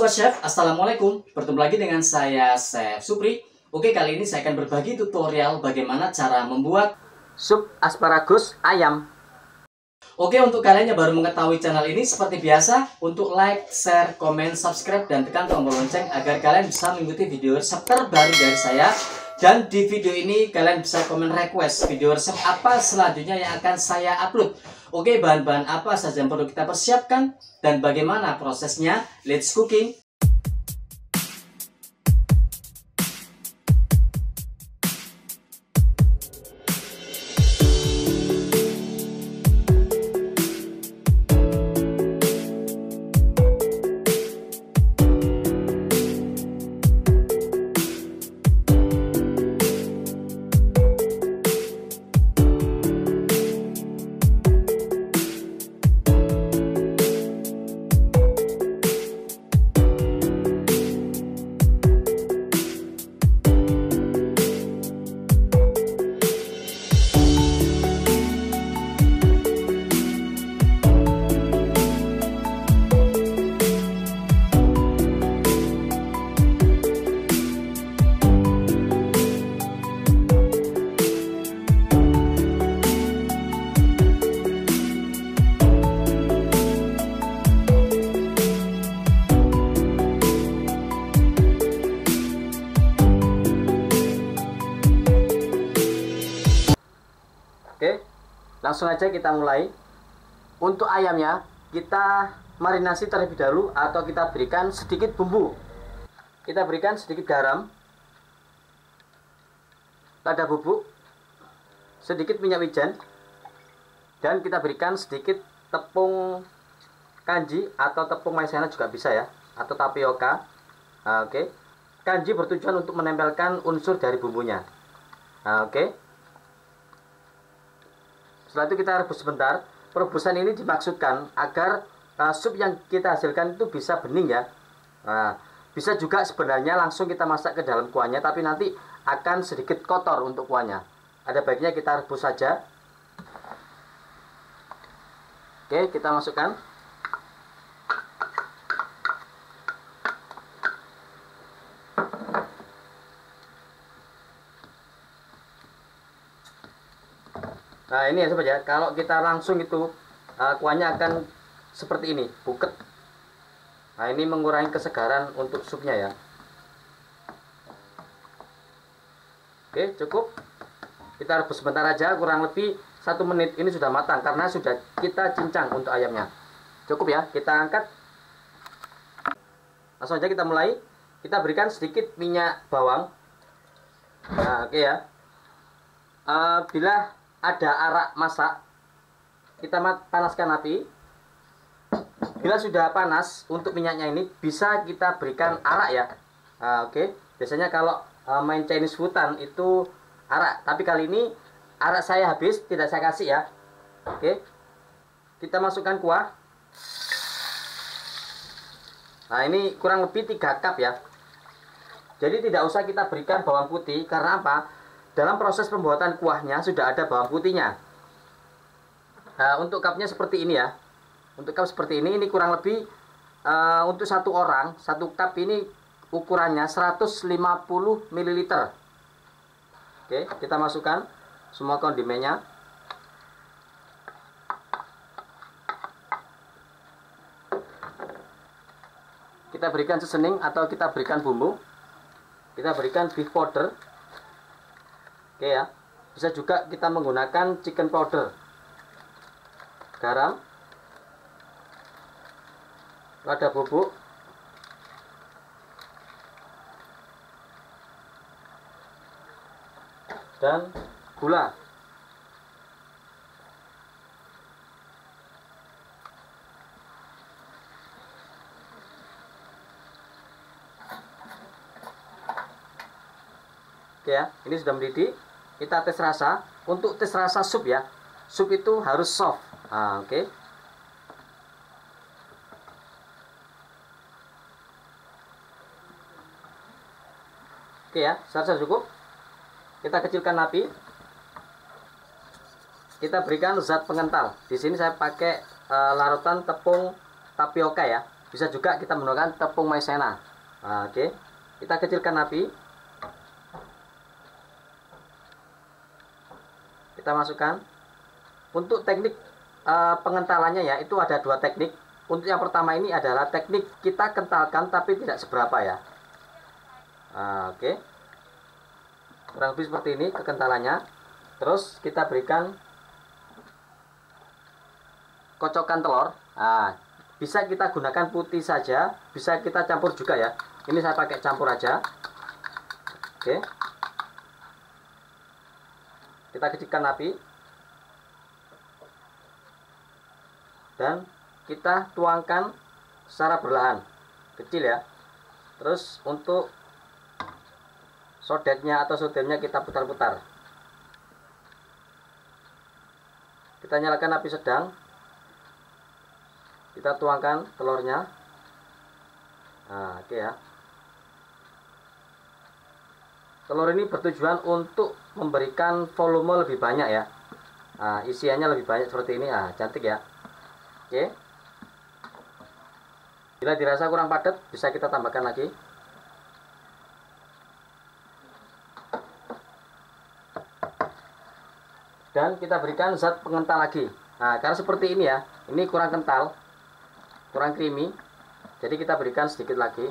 Sobat Chef, Assalamualaikum. Bertemu lagi dengan saya, Chef Supri. Oke, kali ini saya akan berbagi tutorial bagaimana cara membuat sup asparagus ayam. Oke, untuk kalian yang baru mengetahui channel ini, seperti biasa, untuk like, share, komen, subscribe, dan tekan tombol lonceng agar kalian bisa mengikuti video resep terbaru dari saya. Dan di video ini kalian bisa komen request video resep apa selanjutnya yang akan saya upload. Oke, bahan-bahan apa saja yang perlu kita persiapkan dan bagaimana prosesnya? Let's cooking! Oke, langsung aja kita mulai. Untuk ayamnya kita marinasi terlebih dahulu atau kita berikan sedikit bumbu. Kita berikan sedikit garam, lada bubuk, sedikit minyak wijen, dan kita berikan sedikit tepung kanji atau tepung maizena juga bisa ya, atau tapioka. Oke. Kanji bertujuan untuk menempelkan unsur dari bumbunya. Oke. Setelah itu kita rebus sebentar. Perebusan ini dimaksudkan agar sup yang kita hasilkan itu bisa bening ya. Bisa juga sebenarnya langsung kita masak ke dalam kuahnya, tapi nanti akan sedikit kotor untuk kuahnya. Ada baiknya kita rebus saja. Oke, kita masukkan. Nah ini ya sobat ya, kalau kita langsung itu kuahnya akan seperti ini, buket. Nah ini mengurangi kesegaran untuk supnya ya. Oke, cukup. Kita rebus sebentar aja, kurang lebih 1 menit. Ini sudah matang karena sudah kita cincang untuk ayamnya. Cukup ya, kita angkat. Langsung aja kita mulai. Kita berikan sedikit minyak bawang. Nah oke ya. Bila ada arak masak, kita panaskan api. Bila sudah panas untuk minyaknya ini, bisa kita berikan arak ya. Oke. Biasanya kalau main Chinese foodan itu arak, tapi kali ini arak saya habis, tidak saya kasih ya. Oke. Kita masukkan kuah. Nah ini kurang lebih 3 cup ya. Jadi tidak usah kita berikan bawang putih, karena apa? Dalam proses pembuatan kuahnya sudah ada bawang putihnya. Nah, untuk cupnya seperti ini ya. Untuk cup seperti ini kurang lebih untuk 1 orang, 1 cup ini ukurannya 150 ml. Oke, kita masukkan semua kondimennya. Kita berikan seasoning atau kita berikan bumbu. Kita berikan beef powder. Oke ya, bisa juga kita menggunakan chicken powder. Garam, lada bubuk, dan gula. Oke ya, ini sudah mendidih. Kita tes rasa. Untuk tes rasa sup ya, sup itu harus soft. Oke. Oke ya, saya rasa cukup. Kita kecilkan api. Kita berikan zat pengental. Di sini saya pakai larutan tepung tapioka ya. Bisa juga kita menggunakan tepung maizena. Nah, oke, kita kecilkan api. Kita masukkan. Untuk teknik pengentalannya ya, itu ada dua teknik. Untuk yang pertama ini adalah teknik kita kentalkan tapi tidak seberapa ya. Nah, oke, kurang lebih seperti ini kekentalannya. Terus kita berikan kocokan telur. Nah, bisa kita gunakan putih saja, bisa kita campur juga ya. Ini saya pakai campur aja. Oke, kita kecilkan api dan kita tuangkan secara perlahan, kecil ya. Terus untuk sodetnya atau sodemnya kita putar-putar. Kita nyalakan api sedang. Kita tuangkan telurnya. Nah, oke ya. Telur ini bertujuan untuk memberikan volume lebih banyak ya. Nah, isiannya lebih banyak seperti ini. Nah, cantik ya. Oke. Bila dirasa kurang padat, bisa kita tambahkan lagi. Dan kita berikan zat pengental lagi. Nah, karena seperti ini ya, ini kurang kental, kurang creamy, jadi kita berikan sedikit lagi.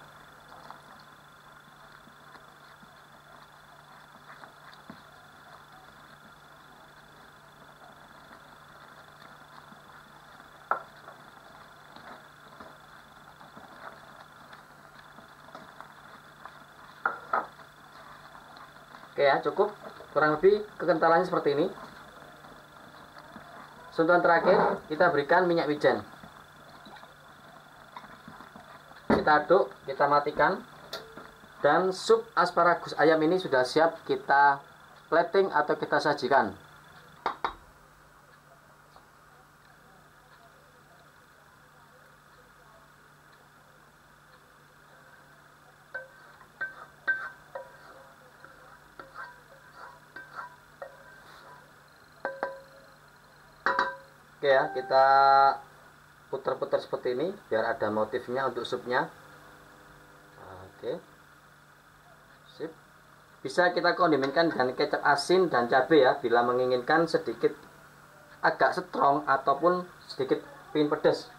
Oke ya, cukup. Kurang lebih kekentalannya seperti ini. Sentuhan terakhir, kita berikan minyak wijen. Kita aduk, kita matikan. Dan sup asparagus ayam ini sudah siap kita plating atau kita sajikan. Oke ya, kita putar-putar seperti ini biar ada motifnya untuk supnya. Oke, sip. Bisa kita kondimenkan dengan kecap asin dan cabai ya, bila menginginkan sedikit agak strong ataupun sedikit pingin pedas.